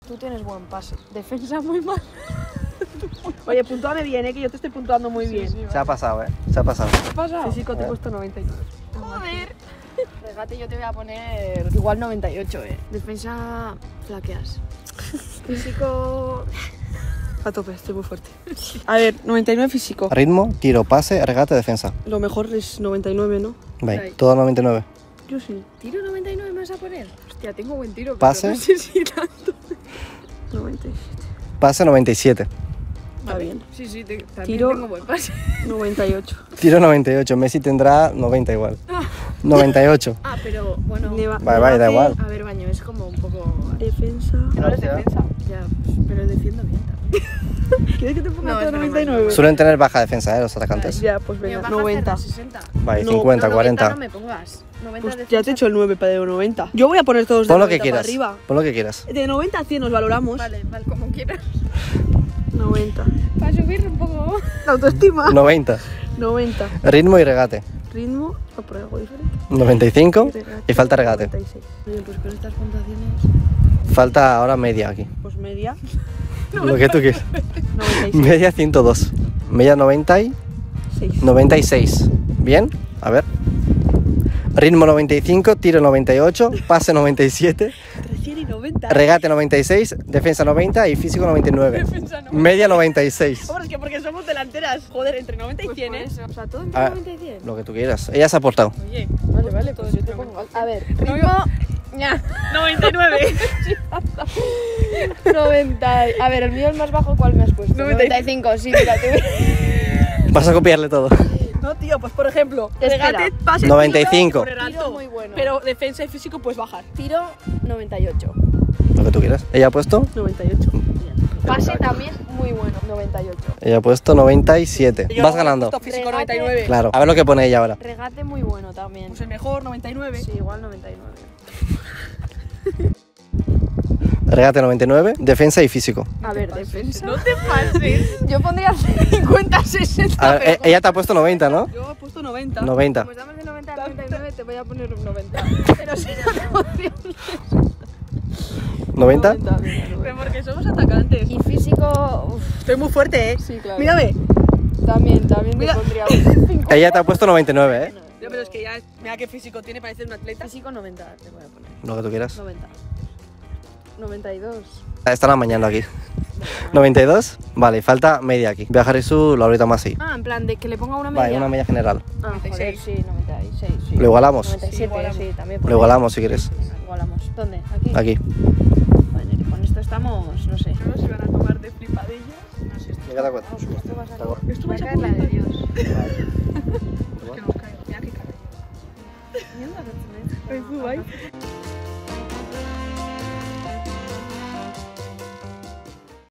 Tú tienes buen pase. Defensa muy mal. Oye, puntúame bien, que yo te estoy puntuando muy bien. Sí, Se ha pasado, Se ha pasado. ¿Qué ha pasado? Físico te he puesto 99. Joder. Regate yo te voy a poner igual 98, Defensa flaqueas. Físico... A tope, estoy muy fuerte. A ver, 99 físico. Ritmo, tiro, pase, regate, defensa. Lo mejor es 99, ¿no? Vale, todo 99. Yo sí. ¿Tiro 99 me vas a poner? Hostia, tengo buen tiro, pero Pase. no sé si tanto. 97. Pase 97. Está bien. Sí, también Tiro. tengo buen pase. 98. Tiro 98. Messi tendrá 90 igual. 98. Ah, pero bueno... Vale, da igual. A ver, Baño, es como un poco... Defensa. No eres defensa. Ya, pues, pero defiendo bien también. ¿Quieres que te ponga No, todo es broma, 99? Suelen tener baja defensa, los atacantes. Ya, pues Mío, venga, baja 90. hasta 60. Vale, No, 50, No, 40. 90 no me pongas. 90 Pues defensa. ya te he hecho el 9 para de 90. Yo voy a poner todos de Pon lo 90 que para quieras. arriba. Pon lo que quieras. De 90 a 100 nos valoramos. Vale, como quieras. 90. Para subir un poco... La autoestima. 90. 90. Ritmo y regate. Ritmo, o por algo diferente. 95. regate, Y falta regate. 96. Oye, pues con estas puntuaciones... Falta ahora media aquí. Pues media. Lo que tú quieras. 96. Media 102. Media 90 y 96. Bien, a ver. Ritmo 95, tiro 98, pase 97, Recién y 90. regate 96, defensa 90 y físico 99. Defensa no. Media 96. Hombre, es que porque somos delanteras. Joder, entre 90 y Pues 100, por ¿eh? eso. O sea, todo entre Ah, 90 y 100. Lo que tú quieras. Ella se ha aportado. Oye, vale, pues yo te pongo... A ver, ritmo... Ya. 99. 90... A ver, el mío el más bajo, ¿cuál me has puesto? 95, sí, mira, tú... Vas a copiarle todo. No, tío, pues por ejemplo, Espera. regate, pase, 95. tiro, por Tiro alto. muy bueno. Pero defensa y físico puedes bajar. Tiro 98. Lo que tú quieras. Ella ha puesto. 98. Pase también muy bueno, 98. Ella ha puesto 97. Yo Vas he ganando. puesto físico Regate. 99. Claro. A ver lo que pone ella ahora. Regate muy bueno también. Pues el mejor, 99. Sí, igual 99. Regate 99, defensa y físico. A ver, defensa. No te pases. Yo pondría 50, 60. A ver, ella te ha puesto 90, ¿no? Yo he puesto 90. 90. Como estamos de 90 a 99, te voy a poner un 90. Pero sin emoción. 90. Pero porque somos atacantes. Y físico... Uf, Estoy muy fuerte, ¿eh? sí, claro. Mírame. También te Mira. pondría 50. Ella te ha puesto 99, ¿eh? Ya, pero es que ya, mira qué físico tiene, parece un atleta. Físico 90 te voy a poner. Lo que tú quieras. 90. 92. Están amañando aquí. 92. Vale, falta media aquí. Voy a dejar eso ahorita más así. Ah, en plan, de que le ponga una media. Vale, una media general. Ah, joder, 96. sí, 96, sí. ¿Lo igualamos? 97, Sí, igualamos. sí, también. Lo igualamos si quieres. Venga, igualamos. ¿Dónde? ¿Aquí? Aquí. Bueno, con esto estamos, no sé. No se van a tomar de flipadillas. No sé, Esto va a Esto va a salir. esto Va va a a caer la de Dios. que nos cae. Mira qué cara. Mierda, Ay,